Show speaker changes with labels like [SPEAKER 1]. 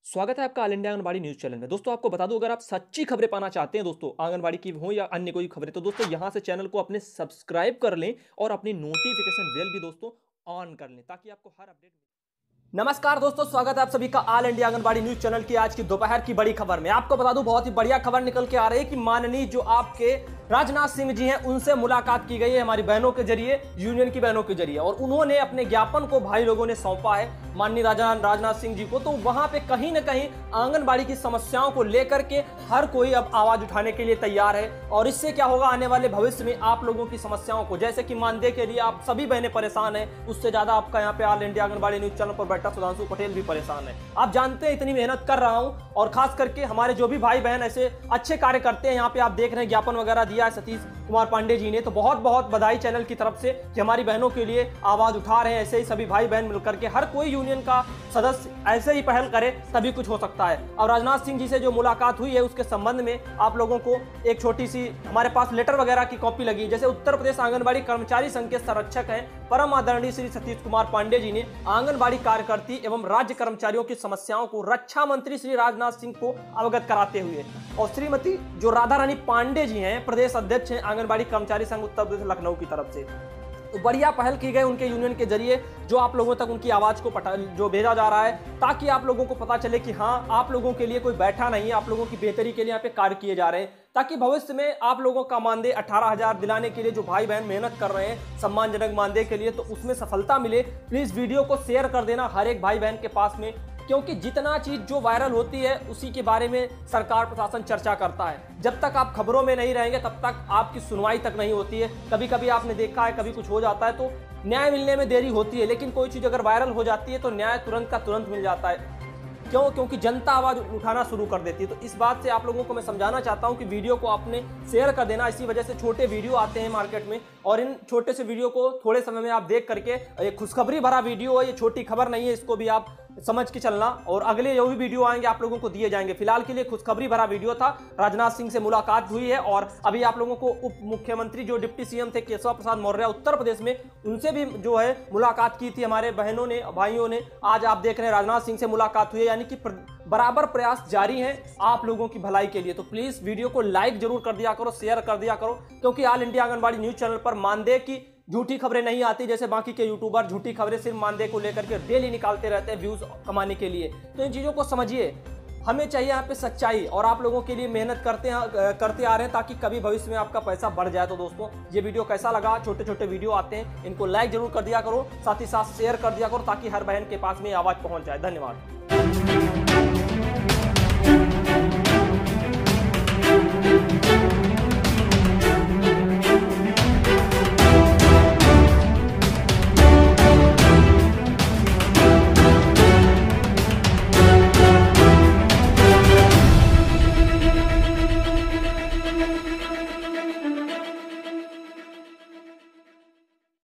[SPEAKER 1] स्वागत है आपका all India Anganwadi news channel में। दोस्तों आपको बता दूं, अगर आप सच्ची खबरें पाना चाहते हैं दोस्तों आंगनबाड़ी की हो या अन्य कोई खबरें, तो दोस्तों यहां से चैनल को अपने सब्सक्राइब कर लें और अपनी नोटिफिकेशन बेल भी दोस्तों ऑन कर लें ताकि आपको हर अपडेट। नमस्कार दोस्तों, स्वागत है आप सभी का all India Anganwadi news channel की आज की दोपहर की बड़ी खबर में। आपको बता दूं, बहुत ही बढ़िया खबर निकल के आ रही है कि माननीय जो आपके राजनाथ सिंह जी हैं उनसे मुलाकात की गई है हमारी बहनों के जरिए, यूनियन की बहनों के जरिए, और उन्होंने अपने ज्ञापन को भाई लोगों ने सौंपा है माननीय राजनाथ सिंह जी को। तो वहां पे कहीं ना कहीं आंगनबाड़ी की समस्याओं को लेकर के हर कोई अब आवाज उठाने के लिए तैयार है, और इससे क्या होगा, आने वाले भविष्य में आप लोगों की समस्याओं को, जैसे कि मानदेय के लिए आप सभी बहनें परेशान हैं, उससे ज्यादा आपका यहाँ पे all India Anganwadi news channel पर बैठा सुधांशु पटेल भी परेशान है। आप जानते हैं इतनी मेहनत कर रहा हूं, और खास करके हमारे जो भी भाई बहन ऐसे अच्छे कार्य करते हैं, यहाँ पे आप देख रहे हैं ज्ञापन वगैरह दिया है सतीश कुमार पांडे जी ने, तो बहुत बहुत बधाई चैनल की तरफ से कि हमारी बहनों के लिए आवाज उठा रहे हैं। ऐसे ही सभी भाई बहन मिलकर के, हर कोई यूनियन का सदस्य ऐसे ही पहल करे तभी कुछ हो सकता है। और राजनाथ सिंह जी से जो मुलाकात हुई है उसके संबंध में आप लोगों को एक छोटी सी हमारे पास लेटर वगैरह की कॉपी लगी। जैसे उत्तर प्रदेश आंगनबाड़ी कर्मचारी संघ के संरक्षक हैं परम आदरणीय श्री सतीश कुमार पांडे जी ने आंगनबाड़ी कार्यकर्ती एवं राज्य कर्मचारियों की समस्याओं को रक्षा मंत्री श्री राजनाथ सिंह को अवगत कराते हुए, और श्रीमती जो राधा रानी पांडे जी हैं प्रदेश अध्यक्ष हैं आंगनबाड़ी कर्मचारी संघ उत्तर प्रदेश लखनऊ की तरफ से, तो बढ़िया पहल की गई उनके यूनियन के जरिए, जो आप लोगों तक उनकी आवाज को जो भेजा जा रहा है, ताकि आप लोगों को पता चले कि हाँ, आप लोगों के लिए कोई बैठा नहीं है, आप लोगों की बेहतरी के लिए यहाँ पे कार्य किए जा रहे हैं, ताकि भविष्य में आप लोगों का मानदेय 18,000 दिलाने के लिए जो भाई बहन मेहनत कर रहे हैं सम्मानजनक मानदेय के लिए, तो उसमें सफलता मिले। प्लीज वीडियो को शेयर कर देना हर एक भाई बहन के पास में, क्योंकि जितना चीज जो वायरल होती है उसी के बारे में सरकार प्रशासन चर्चा करता है। जब तक आप खबरों में नहीं रहेंगे तब तक आपकी सुनवाई तक नहीं होती है। कभी कभी आपने देखा है, कभी कुछ हो जाता है तो न्याय मिलने में देरी होती है, लेकिन कोई चीज अगर वायरल हो जाती है तो न्याय तुरंत का तुरंत मिल जाता है। क्यों? क्योंकि जनता आवाज उठाना शुरू कर देती है। तो इस बात से आप लोगों को मैं समझाना चाहता हूं कि वीडियो को आपने शेयर कर देना। इसी वजह से छोटे वीडियो आते हैं मार्केट में, और इन छोटे से वीडियो को थोड़े समय में आप देख करके, ये खुशखबरी भरा वीडियो है, ये छोटी खबर नहीं है, इसको भी आप समझ के चलना, और अगले जो भी वीडियो आएंगे आप लोगों को दिए जाएंगे। फिलहाल के लिए खुशखबरी भरा वीडियो था, राजनाथ सिंह से मुलाकात हुई है, और अभी आप लोगों को उप मुख्यमंत्री जो डिप्टी सीएम थे केशव प्रसाद मौर्य उत्तर प्रदेश में, उनसे भी जो है मुलाकात की थी हमारे बहनों ने, भाइयों ने। आज आप देख रहे हैं राजनाथ सिंह से मुलाकात हुई है, यानी कि बराबर प्रयास जारी है आप लोगों की भलाई के लिए। तो प्लीज वीडियो को लाइक जरूर कर दिया करो, शेयर कर दिया करो, क्योंकि all India Anganwadi news channel पर मानदेय की झूठी खबरें नहीं आती, जैसे बाकी के यूट्यूबर झूठी खबरें सिर्फ मानदेय को लेकर के डेली निकालते रहते हैं व्यूज कमाने के लिए। तो इन चीजों को समझिए, हमें चाहिए यहाँ पे सच्चाई, और आप लोगों के लिए मेहनत करते आ रहे हैं ताकि कभी भविष्य में आपका पैसा बढ़ जाए। तो दोस्तों ये वीडियो कैसा लगा? छोटे छोटे वीडियो आते हैं, इनको लाइक जरूर कर दिया करो, साथ ही साथ शेयर कर दिया करो, ताकि हर बहन के पास में आवाज पहुंच जाए। धन्यवाद।